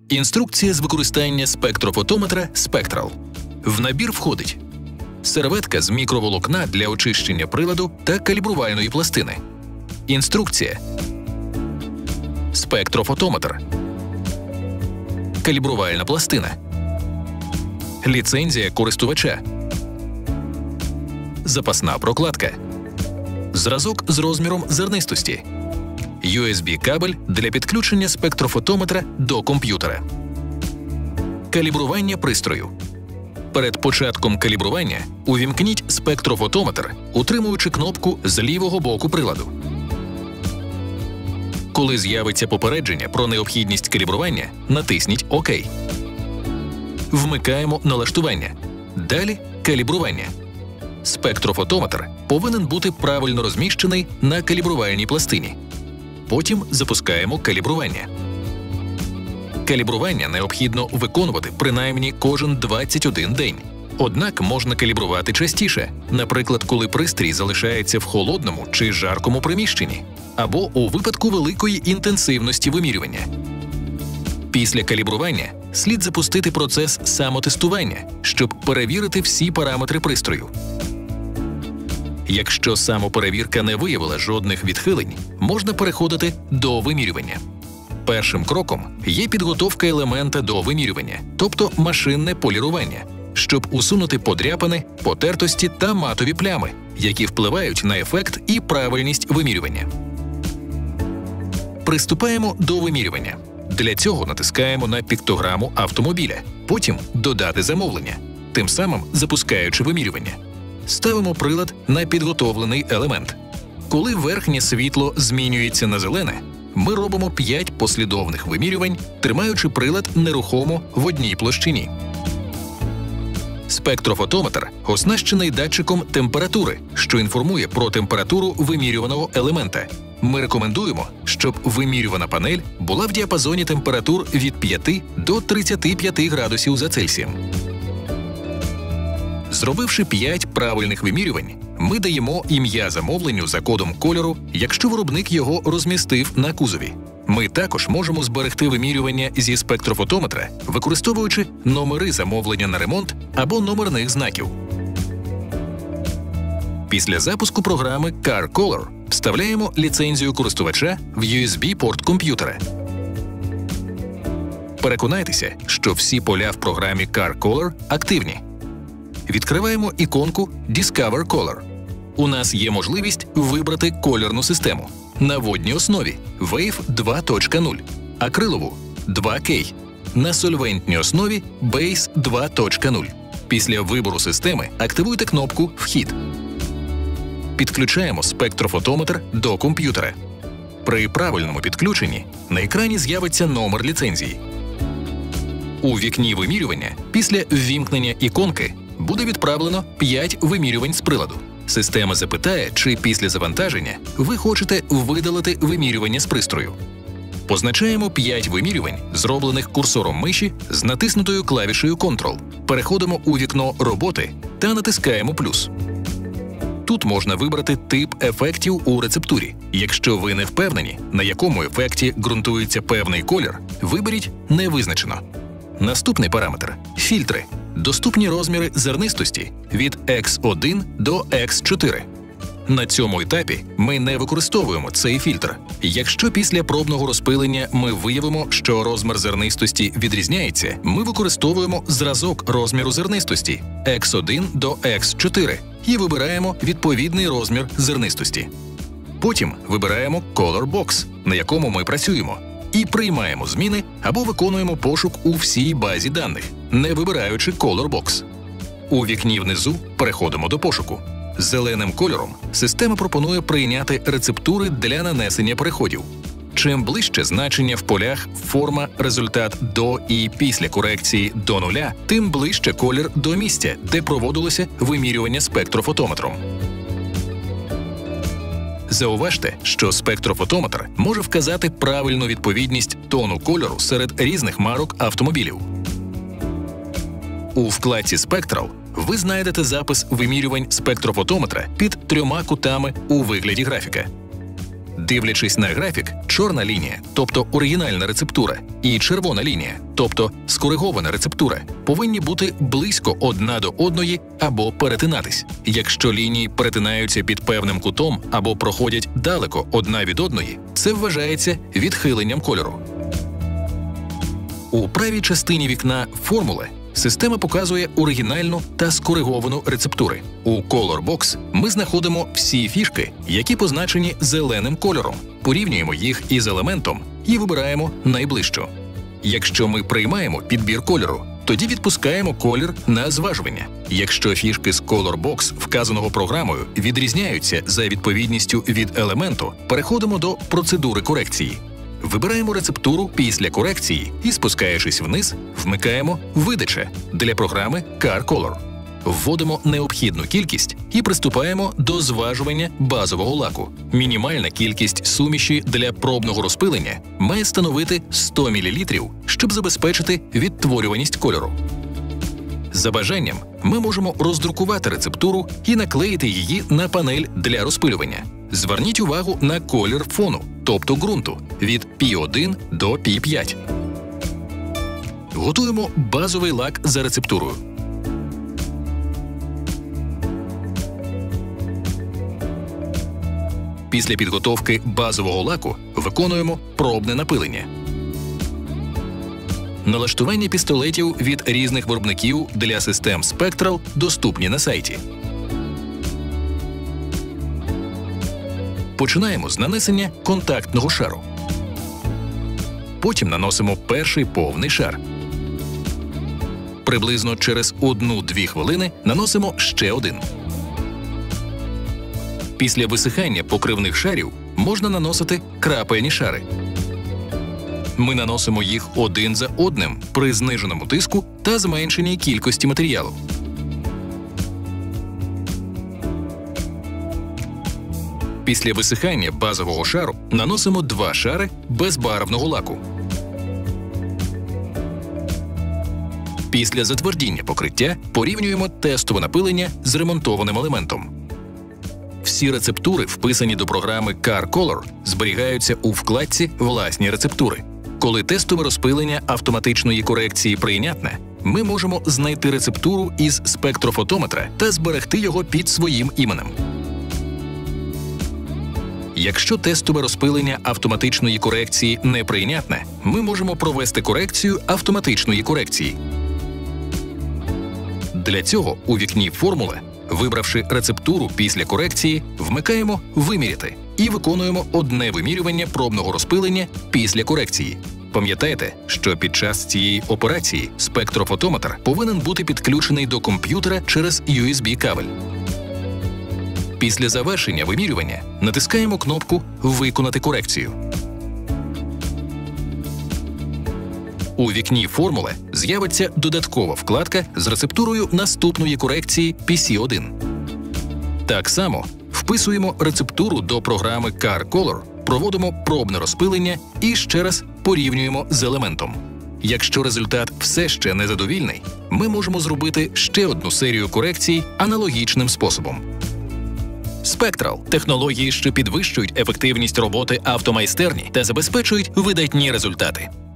Інструкція з використання спектрофотометра Spectral. В набір входить серветка з мікроволокна для очищення приладу та калібрувальної пластини. Інструкція. Спектрофотометр. Калібрувальна пластина. Ліцензія користувача. Запасна прокладка. Зразок з розміром зернистості. USB-кабель для підключення спектрофотометра до комп'ютера. Калібрування пристрою. Перед початком калібрування увімкніть спектрофотометр, утримуючи кнопку з лівого боку приладу. Коли з'явиться попередження про необхідність калібрування, натисніть ОК. Вмикаємо налаштування. Далі калібрування. Спектрофотометр повинен бути правильно розміщений на калібрувальній пластині. Потім запускаємо калібрування. Калібрування необхідно виконувати принаймні кожен 21 день. Однак можна калібрувати частіше, наприклад, коли пристрій залишається в холодному чи жаркому приміщенні, або у випадку великої інтенсивності вимірювання. Після калібрування слід запустити процес самотестування, щоб перевірити всі параметри пристрою. Якщо самоперевірка не виявила жодних відхилень, можна переходити до вимірювання. Першим кроком є підготовка елемента до вимірювання, тобто машинне полірування, щоб усунути подряпини, потертості та матові плями, які впливають на ефект і правильність вимірювання. Приступаємо до вимірювання. Для цього натискаємо на піктограму автомобіля, потім «Додати замовлення», тим самим запускаючи вимірювання. Ставимо прилад на підготовлений елемент. Коли верхнє світло змінюється на зелене, ми робимо 5 послідовних вимірювань, тримаючи прилад нерухомо в одній площині. Спектрофотометр оснащений датчиком температури, що інформує про температуру вимірюваного елемента. Ми рекомендуємо, щоб вимірювана панель була в діапазоні температур від 5 до 35 градусів за Цельсієм. Зробивши 5 правильних вимірювань, ми даємо ім'я замовленню за кодом кольору, якщо виробник його розмістив на кузові. Ми також можемо зберегти вимірювання зі спектрофотометра, використовуючи номери замовлення на ремонт або номерних знаків. Після запуску програми CarColor вставляємо ліцензію користувача в USB-порт комп'ютера. Переконайтеся, що всі поля в програмі CarColor активні. Відкриваємо іконку Discover Color. У нас є можливість вибрати кольорну систему. На водній основі Wave 2.0, акрилову 2K, на сольвентній основі Base 2.0. Після вибору системи активуйте кнопку «Вхід». Підключаємо спектрофотометр до комп'ютера. При правильному підключенні на екрані з'явиться номер ліцензії. У вікні вимірювання після ввімкнення іконки буде відправлено 5 вимірювань з приладу. Система запитає, чи після завантаження ви хочете видалити вимірювання з пристрою. Позначаємо 5 вимірювань, зроблених курсором миші з натиснутою клавішею Ctrl. Переходимо у вікно «Роботи» та натискаємо «плюс». Тут можна вибрати тип ефектів у рецептурі. Якщо ви не впевнені, на якому ефекті ґрунтується певний колір, виберіть «Не-визначено». Наступний параметр – фільтри. Доступні розміри зернистості від X1 до X4. На цьому етапі ми не використовуємо цей фільтр. Якщо після пробного розпилення ми виявимо, що розмір зернистості відрізняється, ми використовуємо зразок розміру зернистості X1 до X4 і вибираємо відповідний розмір зернистості. Потім вибираємо Color Box, на якому ми працюємо, і приймаємо зміни або виконуємо пошук у всій базі даних, не вибираючи Color Box. У вікні внизу переходимо до пошуку. Зеленим кольором система пропонує прийняти рецептури для нанесення переходів. Чим ближче значення в полях форма, результат до і після корекції до нуля, тим ближче колір до місця, де проводилося вимірювання спектрофотометром. Зауважте, що спектрофотометр може вказати правильну відповідність тону кольору серед різних марок автомобілів. У вкладці Spectral ви знайдете запис вимірювань спектрофотометра під 3 кутами у вигляді графіка. Дивлячись на графік, чорна лінія, тобто оригінальна рецептура, і червона лінія, тобто скоригована рецептура, повинні бути близько одна до одної або перетинатись. Якщо лінії перетинаються під певним кутом або проходять далеко одна від одної, це вважається відхиленням кольору. У правій частині вікна формули система показує оригінальну та скориговану рецептури. У Color Box ми знаходимо всі фішки, які позначені зеленим кольором, порівнюємо їх із елементом і вибираємо найближчу. Якщо ми приймаємо підбір кольору, тоді відпускаємо колір на зважування. Якщо фішки з Color Box, вказаного програмою, відрізняються за відповідністю від елементу, переходимо до процедури корекції. Вибираємо рецептуру після корекції і, спускаючись вниз, вмикаємо «Видача» для програми Car Color. Вводимо необхідну кількість і приступаємо до зважування базового лаку. Мінімальна кількість суміші для пробного розпилення має становити 100 мл, щоб забезпечити відтворюваність кольору. За бажанням, ми можемо роздрукувати рецептуру і наклеїти її на панель для розпилювання. Зверніть увагу на колір фону, тобто ґрунту, від P1 до P5. Готуємо базовий лак за рецептурою. Після підготовки базового лаку виконуємо пробне напилення. Налаштування пістолетів від різних виробників для систем Spectral доступні на сайті. Починаємо з нанесення контактного шару. Потім наносимо перший повний шар. Приблизно через 1-2 хвилини наносимо ще один. Після висихання покривних шарів можна наносити крапельні шари. Ми наносимо їх один за одним при зниженому тиску та зменшеній кількості матеріалу. Після висихання базового шару наносимо 2 шари безбарвного лаку. Після затвердіння покриття порівнюємо тестове напилення з ремонтованим елементом. Всі рецептури, вписані до програми Car Color, зберігаються у вкладці «Власні рецептури». Коли тестове розпилення автоматичної корекції прийнятне, ми можемо знайти рецептуру із спектрофотометра та зберегти його під своїм іменем. Якщо тестове розпилення автоматичної корекції неприйнятне, ми можемо провести корекцію автоматичної корекції. Для цього у вікні «Формули», вибравши рецептуру після корекції, вмикаємо «Виміряти» і виконуємо одне вимірювання пробного розпилення після корекції. Пам'ятайте, що під час цієї операції спектрофотометр повинен бути підключений до комп'ютера через USB-кабель. Після завершення вимірювання натискаємо кнопку «Виконати корекцію». У вікні «Формули» з'явиться додаткова вкладка з рецептурою наступної корекції PC1. Так само вписуємо рецептуру до програми Car Color, проводимо пробне розпилення і ще раз порівнюємо з елементом. Якщо результат все ще незадовільний, ми можемо зробити ще одну серію корекцій аналогічним способом. Spectral – технології, що підвищують ефективність роботи автомайстерні та забезпечують видатні результати.